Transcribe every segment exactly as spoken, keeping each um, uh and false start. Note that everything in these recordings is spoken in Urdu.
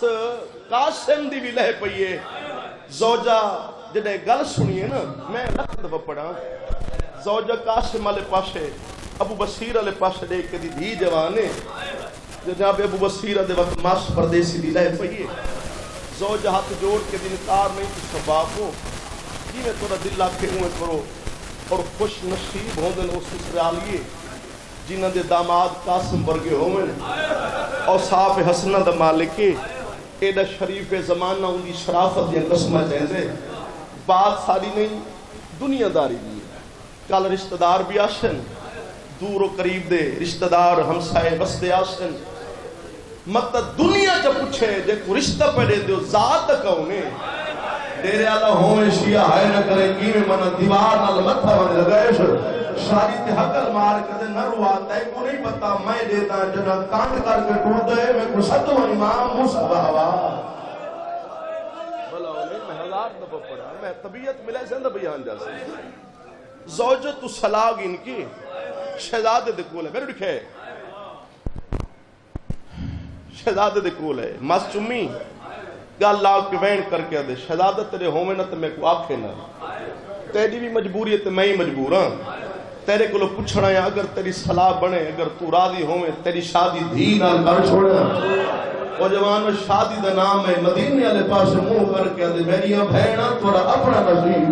قاسم دی بھی لہ پئیے زوجہ جڑے گل سنیے نا میں لکھ دفعہ پڑھا زوجہ قاسم والے پاسے ابو بصیر والے پاسے دیکھ کے دی دھی جوانے جناب ابو بصیر دے وقت ماس پردیسی دی لہ پئیے زوجہ ہاتھ جوڑ کے دن کار نہیں تو سباب ہو جی میں تھوڑا دل آکھے ہوئے کرو اور خوش نصیب ہوں دن اس سسرالیے جنہ دے داماد قاسم ورگے ہوئے اور صاف حسنہ دا مالکے ایڈا شریف زمانہ ان کی شرافت یا قسمہ چاہتے بات ساری نہیں دنیا داری بھی کل رشتہ دار بھی آشن دور و قریب دے رشتہ دار ہمسائے بستے آشن مت دنیا چا پوچھے جے کو رشتہ پڑے دیو ذات کونے تیرے اللہ ہوئے شیعہ ہائے نہ کرے کی میں منہ دیوار نہ لمتھا بنے لگائے شادی تے حقل مار کدے نہ رواتا ہے کو نہیں پتا میں دیتا جنہ کانٹ کر کے ٹوٹ دے میں کو ستو امام موسیٰ ہوا بلا انہیں میں ہزار دفعہ پڑھا میں طبیعت ملے سے اندر بیان جا سکتا زوجہ تو سلاگ ان کی شہزادے دے کول ہے میرے لکھے شہزادے دے کول ہے ماس چمی گال لاغ کے وین کر کے دے شہزادہ تیرے ہومیں نہ تو میں کو آکھے نہ تیری بھی مجبوری ہے تو میں ہی مجبور ہوں تیرے کو لو پوچھنا ہے اگر تیری صلاح بنے اگر تو راضی ہوئے تیری شادی دھی نہ کر چھوڑے وہ جوان میں شادی دا نام ہے مدینے والے پاس منہ کر کے دے میری بہنا تھوڑا اپنا نصیب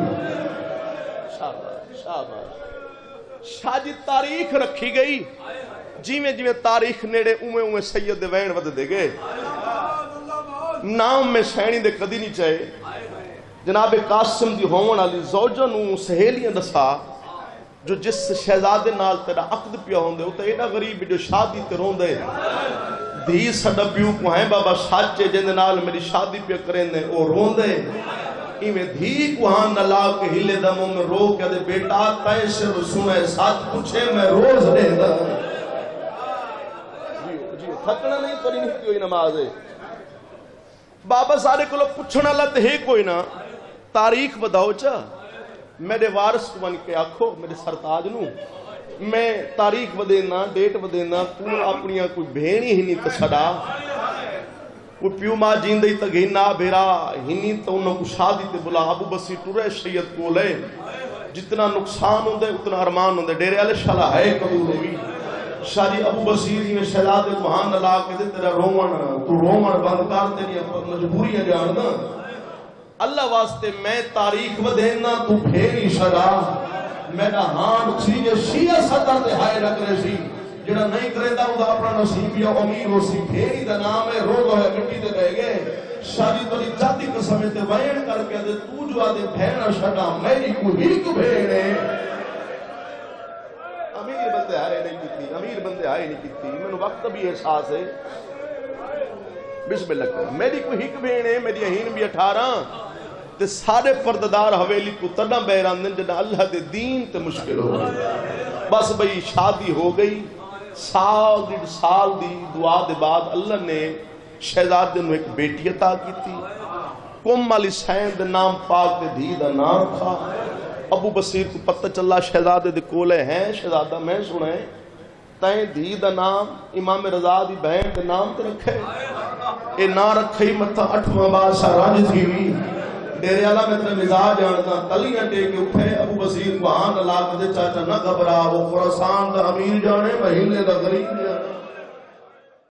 شاباش شاباش شادی تاریخ رکھی گئی جی میں جی میں تاریخ نیڑے اومے اومے سید دے وین ود دے گئے نام میں سینی دے کدی نہیں چاہے جناب قاسم دی ہون والی زوجہ نو سہیلیاں دسا جو جس شہزادے نال تیرا عقد پیا ہوندے وہ تے ایڈا غریب جو شادی تے روندے دھی سڈا پیو کو ہیں بابا سچے جن نال میری شادی پیا کریں دے او روندے ایویں دھی کو ہاں نہ لا کے ہلے دموں میں رو کے دے بیٹا تے سر سنے ساتھ پوچھے میں روز رہندا جی جی تھکنا نہیں پڑی نہیں کوئی نماز ہے بابا سارے کو لوگ پوچھنا لت ہے کوئی نہ تاریخ بداؤ چا میرے وارث کو بن کے آکھو میرے سرتاج نو میں تاریخ بدینا ڈیٹ بدینا تو اپنیاں کوئی بھینی ہی نہیں تسڑا کوئی پیو ماں جیندہی تک ہننا بھیرا ہنی تو انہوں کو شادی تے بلا ابو بسی ٹورے شریعت کو لے جتنا نقصان ہوندے اتنا ارمان ہوندے ڈیرے علی شالہ ہے قبول ہوئی شادی ابو بصیر میں شہزادے کو ہاں نہ لا کے دے تیرا رومن تو رومن بند کر تیری مجبوریاں جاننا اللہ واسطے میں تاریخ ودینا تو پھیری شدا میرا ہاں سی جو شیعہ صدر دے ہائے رکھنے سی جڑا نہیں کرے دا وہ اپنا نصیب یا امیر ہو سی پھیری دا نام ہے رو دو ہے مٹی دے گئے گئے شادی تو نہیں جاتی قسمیں تے وین کر کے دے تو جو آدھے بھینا شدا میری کو ہی کو بھینے امیر بندے آئے نہیں کیتی امیر بندے آئے نہیں کیتی میں نے وقت بھی احساس ہے بسم اللہ کر میری کو ہک بھینے میری اہین بھی اٹھارہ تے سارے پرددار حویلی کو تنہ بیران دن جنہ اللہ دے دین تے مشکل ہو گئی بس بھئی شادی ہو گئی سال ڈیڑھ سال دی دعا دے بعد اللہ نے شہزادے نو ایک بیٹی عطا کی تھی کم علی سین دے نام پاک دے دھی دا نام تھا ابو بصیر کو پتہ چلا شہزادے دے کولے ہیں شہزادہ میں سنے تائیں دھی دا نام امام رضا دی بہن دے نام تے رکھے اے نہ رکھے متھا اٹھواں بادشاہ راج تھی ہوئی ڈیرے اللہ میں تیرے مزاج جانتا تلیاں ٹے کے اٹھے ابو بصیر کو ہاں نہ لا کے چاچا نہ گھبرا وہ خراسان دا امیر جانے مہینے دا غریب جانے